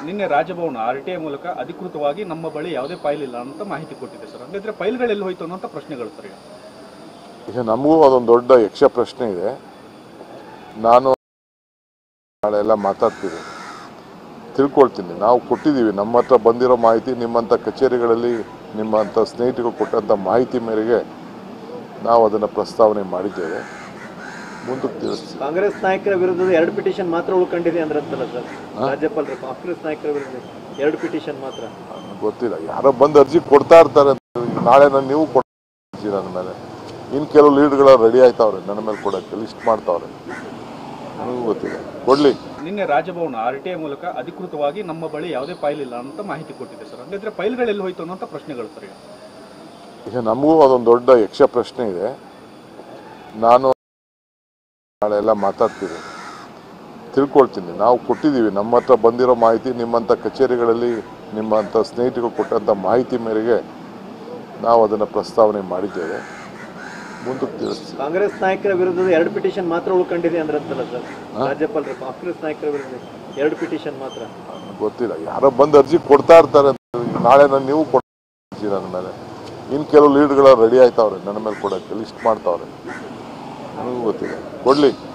ನಿನ್ನೆ ರಾಜಭವನ RTI ಮೂಲಕ ಅಧಿಕೃತವಾಗಿ ನಮ್ಮ ಬಳಿ ಯಾವುದೇ ಫೈಲ್ ಇಲ್ಲ ಅಂತ ಮಾಹಿತಿ ಕೊಟ್ಟಿದೆ ಸರ್. ಹಾಗಾದ್ರೆ ಫೈಲ್ಗಳು ಎಲ್ಲಿ ಹೋಯ್ತು ಅನ್ನೋ ಪ್ರಶ್ನೆಗಳು ಸರ್. ಈಗ ನಮಗೂ ಅದೊಂದು ದೊಡ್ಡ ಯಕ್ಷ ಪ್ರಶ್ನೆ ಇದೆ. ನಾನು ನಾಳೆ ಎಲ್ಲ ಮಾತಾಡ್ತೀವಿ, ತಿಳ್ಕೊಳ್ತೀನಿ. ನಾವು ಕೊಟ್ಟಿದ್ದೀವಿ, ನಮ್ಮ ಹತ್ರ ಬಂದಿರೋ ಮಾಹಿತಿ, ನಿಮ್ಮಂಥ ಕಚೇರಿಗಳಲ್ಲಿ ನಿಮ್ಮಂಥ ಸ್ನೇಹಿತರು ಕೊಟ್ಟಂಥ ಮಾಹಿತಿ ಮೇರೆಗೆ ನಾವು ಅದನ್ನು ಪ್ರಸ್ತಾವನೆ ಮಾಡಿದ್ದೇವೆ. ಮುಂದಕ್ಕೆ ತಿಳಿಸ್ತೀವಿ. ಕಾಂಗ್ರೆಸ್ ನಾಯಕರ ವಿರುದ್ಧದ 2 ಪಿಟಿಷನ್ ಮಾತ್ರ ಉಳ್ಕೊಂಡಿದೆ ಅಂದ್ರತ್ತಲ್ಲ ಸರ್ ರಾಜ್ಯಪಾಲರು. ಕಾಂಗ್ರೆಸ್ ನಾಯಕರ ವಿರುದ್ಧ 2 ಪಿಟಿಷನ್ ಮಾತ್ರ. ಗೊತ್ತಿಲ್ಲ, ಯಾರೋ ಬಂದು ಅರ್ಜಿ ಕೊಡ್ತಾ ಇರ್ತಾರೆ. ನಾಳೆ ನೀವು ಕೊಡ್ತೀವಿ ನನ್ನ ಮೇಲೆ. ಇನ್ನು ಕೆಲವು ಲೀಡ್ಗಳ ರೆಡಿ ಆಯ್ತಾವ್ರೆ ನನ್ನ ಮೇಲೆ ಕೊಡೋಕ್ಕೆ, ಲಿಸ್ಟ್ ಮಾಡ್ತಾವ್ರೆ. ನನಗೂ ಗೊತ್ತಿಲ್ಲ, ಕೊಡ್ಲಿ. ನಿನ್ನೆ ರಾಜಭವನ RTI ಮೂಲಕ ಅಧಿಕೃತವಾಗಿ ನಮ್ಮ ಬಳಿ ಯಾವುದೇ ಫೈಲ್ ಇಲ್ಲ ಅಂತ ಮಾಹಿತಿ ಕೊಟ್ಟಿದೆ ಸರ್. ಹಾಗಾದ್ರೆ ಫೈಲ್ಗಳು ಎಲ್ಲಿ ಹೋಯ್ತು ಅನ್ನೋ ಪ್ರಶ್ನೆಗಳು ಸರ್. ಈಗ ನಮಗೂ ಅದೊಂದು ದೊಡ್ಡ ಯಕ್ಷ ಪ್ರಶ್ನೆ ಇದೆ. ನಾನು ನಾಳೆ ಎಲ್ಲ ಮಾತಾಡ್ತೀವಿ, ತಿಳ್ಕೊಳ್ತೀನಿ. ನಾವು ಕೊಟ್ಟಿದ್ದೀವಿ, ನಮ್ಮ ಹತ್ರ ಬಂದಿರೋ ಮಾಹಿತಿ, ನಿಮ್ಮಂಥ ಕಚೇರಿಗಳಲ್ಲಿ ನಿಮ್ಮಂಥ ಸ್ನೇಹಿತರು ಕೊಟ್ಟಂಥ ಮಾಹಿತಿ ಮೇರೆಗೆ ನಾವು ಅದನ್ನು ಪ್ರಸ್ತಾವನೆ ಮಾಡಿದ್ದೇವೆ. ಮುಂದಕ್ಕೆ ತಿಳಿಸ್ತೀವಿ. ಕಾಂಗ್ರೆಸ್ ನಾಯಕರ ವಿರುದ್ಧದ 2 ಪಿಟಿಷನ್ ಮಾತ್ರ ಉಳ್ಕೊಂಡಿದೆ ಅಂದ್ರತ್ತಲ್ಲ ಸರ್ ರಾಜ್ಯಪಾಲರು. ಕಾಂಗ್ರೆಸ್ ನಾಯಕರ ವಿರುದ್ಧ 2 ಪಿಟಿಷನ್ ಮಾತ್ರ. ಗೊತ್ತಿಲ್ಲ, ಯಾರೋ ಬಂದು ಅರ್ಜಿ ಕೊಡ್ತಾ ಇರ್ತಾರೆ. ನಾಳೆ ನೀವು ಕೊಡ್ತೀವಿ ನನ್ನ ಮೇಲೆ. ಇನ್ನು ಕೆಲವು ಲೀಡ್ಗಳ ರೆಡಿ ಆಯ್ತಾವ್ರೆ ನನ್ನ ಮೇಲೆ ಕೊಡೋಕ್ಕೆ, ಲಿಸ್ಟ್ ಮಾಡ್ತಾವ್ರೆ. ನನಗೂ ಗೊತ್ತಿಲ್ಲ, ಕೊಡ್ಲಿ.